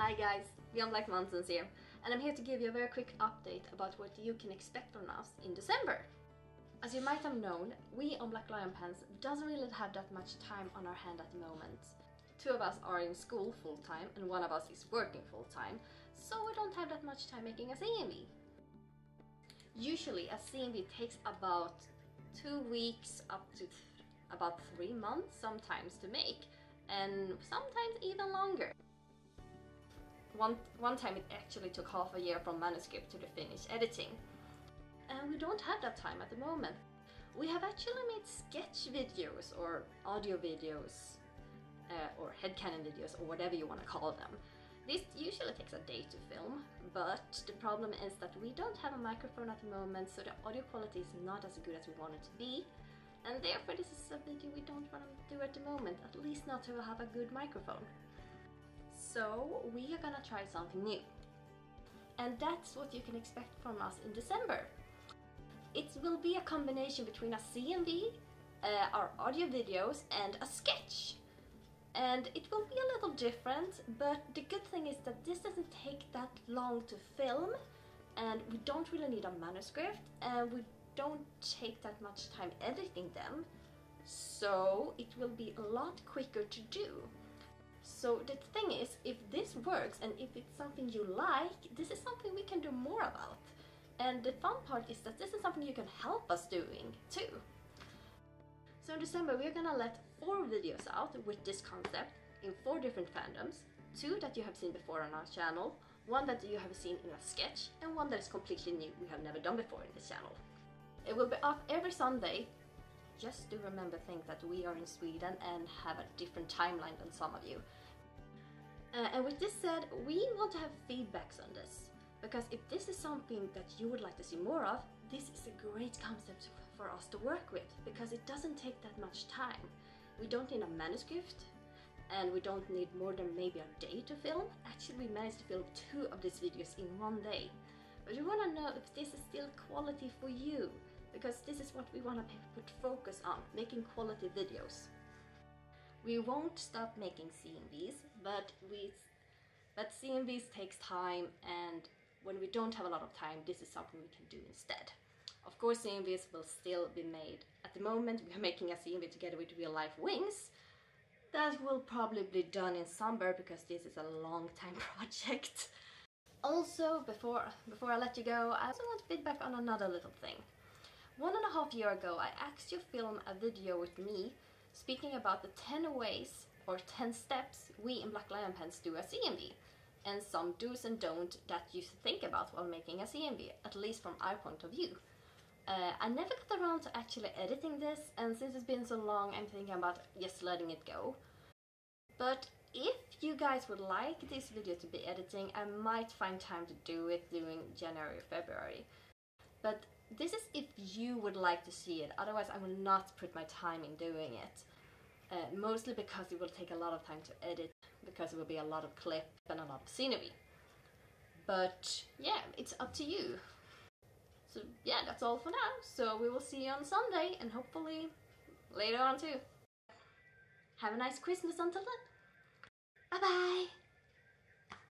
Hi guys, Beyond Black Mountains here, and I'm here to give you a very quick update about what you can expect from us in December. As you might have known, we on Black Lion Pens doesn't really have that much time on our hand at the moment. Two of us are in school full-time and one of us is working full-time, so we don't have that much time making a CMV. Usually a CMV takes about 2 weeks up to about 3 months sometimes to make, and sometimes even longer. One time it actually took half a year from manuscript to the finished editing. And we don't have that time at the moment. We have actually made sketch videos or audio videos or headcanon videos or whatever you want to call them. This usually takes a day to film, but the problem is that we don't have a microphone at the moment, so the audio quality is not as good as we want it to be. And therefore this is a video we don't want to do at the moment, at least not to have a good microphone. So we are gonna try something new. And that's what you can expect from us in December. It will be a combination between a CMV, our audio videos and a sketch. And it will be a little different, but the good thing is that this doesn't take that long to film, and we don't really need a manuscript, and we don't take that much time editing them, so it will be a lot quicker to do. So the thing is, if this works and if it's something you like, this is something we can do more about. And the fun part is that this is something you can help us doing too. So in December we're gonna let 4 videos out with this concept in 4 different fandoms. 2 that you have seen before on our channel, 1 that you have seen in a sketch, and 1 that is completely new we have never done before in this channel. It will be up every Sunday. Just do remember, think that we are in Sweden and have a different timeline than some of you. And with this said, we want to have feedbacks on this, because if this is something that you would like to see more of, this is a great concept for us to work with, because it doesn't take that much time. We don't need a manuscript, and we don't need more than maybe a day to film. Actually, we managed to film 2 of these videos in 1 day. But we want to know if this is still quality for you, because this is what we want to put focus on, making quality videos. We won't stop making CMVs, but CMVs takes time, and when we don't have a lot of time, this is something we can do instead. Of course, CMVs will still be made. At the moment, we are making a CMV together with Real Life Wings. That will probably be done in summer, because this is a long time project. Also, before I let you go, I also want feedback on another little thing. 1.5 years ago, I asked you to film a video with me speaking about the 10 ways or 10 steps we in Black Lion Pens do a CMV, and some do's and don'ts that you should think about while making a CMV, at least from our point of view. I never got around to actually editing this, and since it's been so long, I'm thinking about just letting it go. But if you guys would like this video to be editing, I might find time to do it during January or February. But this is if you would like to see it, otherwise I will not put my time in doing it. Mostly because it will take a lot of time to edit, because it will be a lot of clip and a lot of scenery. But yeah, it's up to you. So yeah, that's all for now. So we will see you on Sunday, and hopefully later on too. Have a nice Christmas until then. Bye bye!